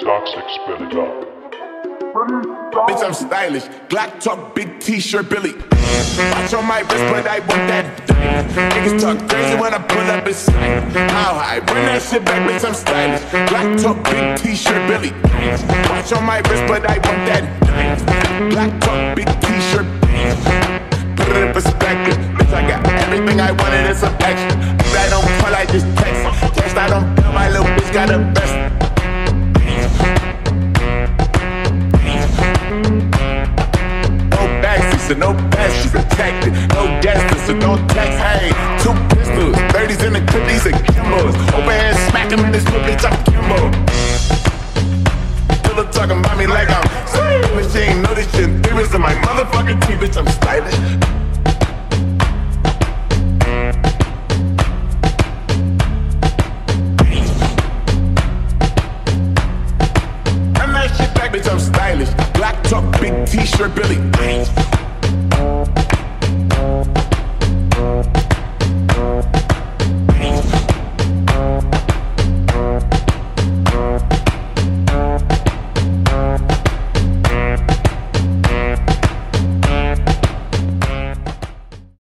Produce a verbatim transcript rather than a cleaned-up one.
Toxic, spit it up. Bitch, I'm stylish. Glock talk, big t-shirt, Billy. Watch on my wrist, but I want that diamond. Niggas talk crazy when I pull up inside. How high? Run that shit back, bitch, I'm stylish. Glock talk, big t-shirt, Billy. Watch on my wrist, but I want that diamond. Glock talk, big t-shirt. Put it in perspective. Bitch, I got everything I wanted and some extra. If I don't call, I just text. Text, I don't bill, my little bitch got the best. So no pass, she's protected. No distance, so don't text. Hey, two pistols, thirties in the clip, these are Kimbos. Overhead smack him in this little bitch, I'm Kimbo. Still talking about me like I'm sweet, but she ain't know this shit. Theories in my motherfucking teeth, bitch, I'm stylish. Run that shit back, bitch, I'm stylish. Black talk, big t-shirt, Billy.